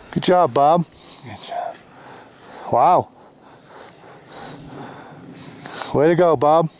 Good job, Bob. Good job. Wow. Way to go, Bob.